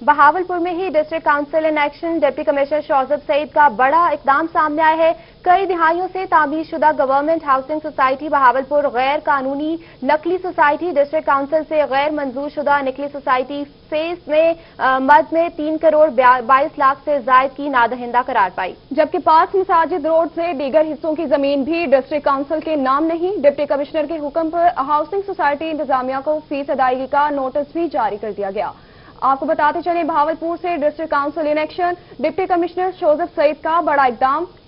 बहावलपुर में ही district council in action deputy commissioner Shozab Saeed का बड़ा इकदाम सामने आया है। कई दिहाइयों से तामीरशुदा गवर्नमेंट हाउसिंग सोसाइटी बहावलपुर गैर कानूनी नकली सोसाइटी डिस्ट्रिक्ट काउंसिल से गैर मंजूर शुदा नकली सोसाइटी फेस में मद में 3 करोड़ 22 लाख से जायद की नादहिंदा करार पाई, जबकि 5 मसाजिद रोड से दीगर हिस्सों की जमीन भी डिस्ट्रिक्ट काउंसिल के नाम नहीं। डिप्टी कमिश्नर के हुक्म पर हाउसिंग सोसाइटी इंतजामिया को फीस अदायगी का नोटिस भी जारी कर दिया गया। आपको बताते चले, बहावलपुर से district council in action deputy commissioner Shozab Saeed का बड़ा इकदाम।